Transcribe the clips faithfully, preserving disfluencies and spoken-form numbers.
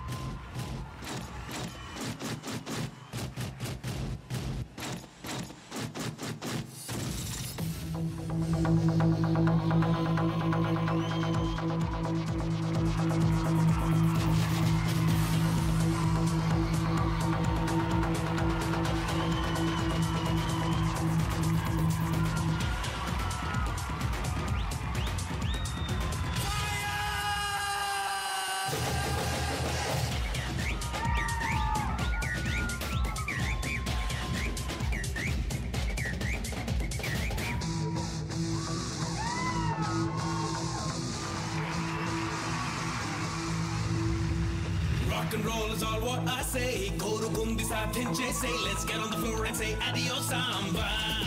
Rock and roll is all what I say. Korukundi sathinche say, let's get on the floor and say adios samba.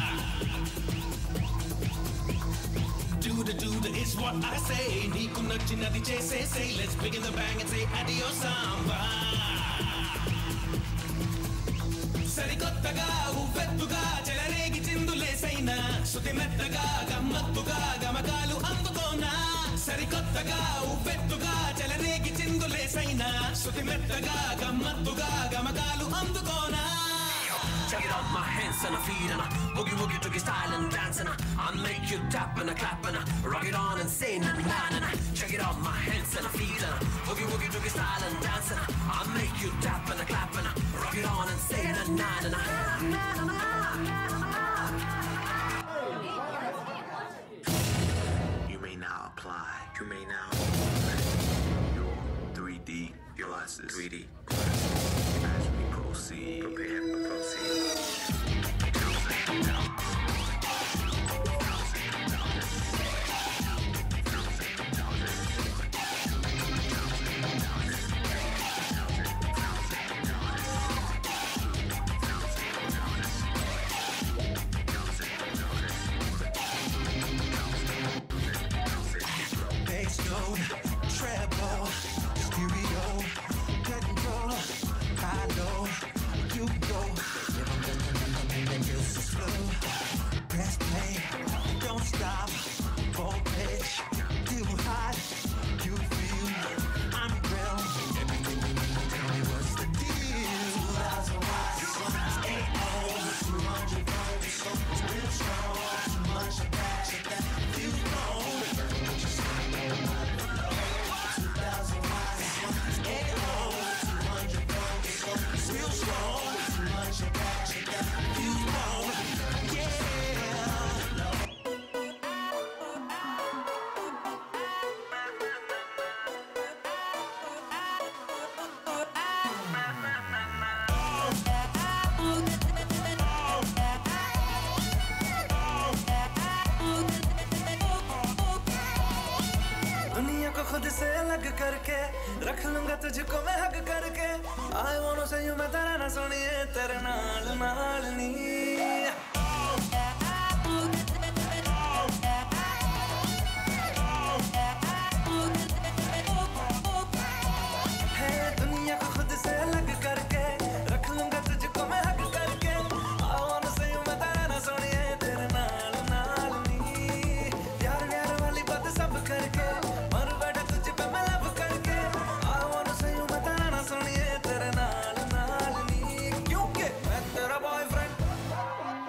Do the do the is what I say. Niku nachinadi chese say, let's begin the bang and say adios samba. Sarikottaga uvettuga chelaregi chindule saina. Suti mettaga gammattuga gamakalu andukona. Sarikottaga uvettuga chelaregi chindule saina. Suti mettaga gammattuga gamakalu andukona. Check it out, my hands and a feet and a boogie woogie toogie style and dance and a I make you tap and a clap and a rock it on and say na na na na. Check it out, my hands and a feet and a boogie woogie toogie style and dance and a I make you tap and a clap and a rock it on and say na na na na. You may now apply. You may now apply your three D glasses. three D glasses. As we proceed, prepare for proceed. Bass note, treble, stereo, control, high low, you go. Then use the flow. Press play, don't stop. Voltage, too hot, you feel I'm real. Everything you need to tell me what's the deal. two thousand watts, eight ohms, two hundred volts, so it's real strong. Too much of that, shit that you know. two thousand watts, eight ohms, two hundred volts, so it's real strong. Too much of that, shit that you know. Yeah. दुनिया को खुद से अलग करके रख लूंगा तुझको मैं हक करके I wanna say you मैं तेरा ना सुनिए तेरे नाल नाल नी है दुनिया को खुद से अलग करके रख लूंगा तुझको मैं हक करके I wanna say you मैं तेरा ना सुनिए तेरे नाल नाल नी प्यार प्यार वाली बात सब करके मर बैठा तुझ पे मैं लब करके I wanna say you मैं तेरा ना सुनिए तेरे नाल नाल नी क्योंकि मैं तेरा बॉयफ्रेंड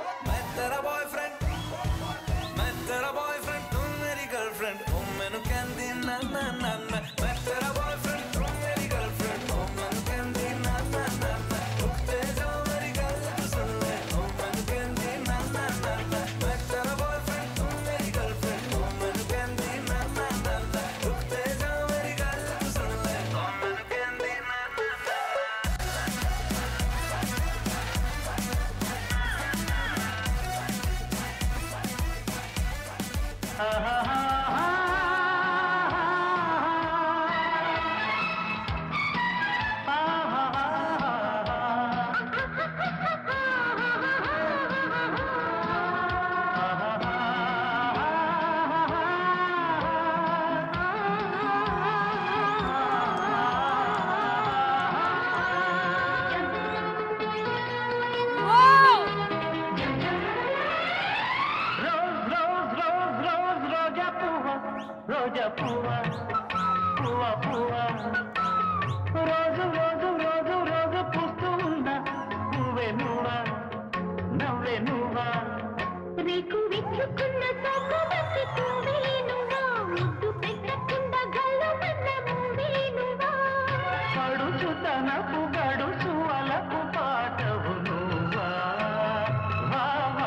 పడుచుతనపు గడుచు అలకు పాటవు నువ్వా వా వా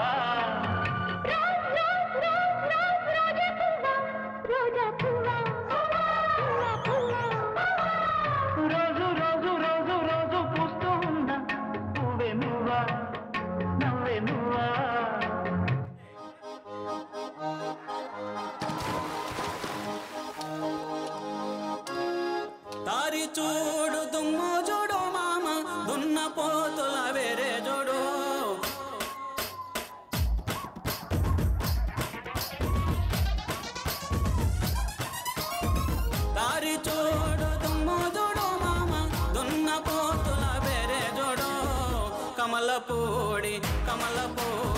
రోజు రోజు రోజు రోజు పూస్తూ ఉన్న పువ్వే నువ్వా నవ్వే నువ్వా దారి చూడు దుమ్ము చూడు మామ దున్న పోతుల వేరే చూడు దారి చూడు దుమ్ము చూడు మామ దున్న పోతుల వేరే చూడు కమల పూడి కమల పూడి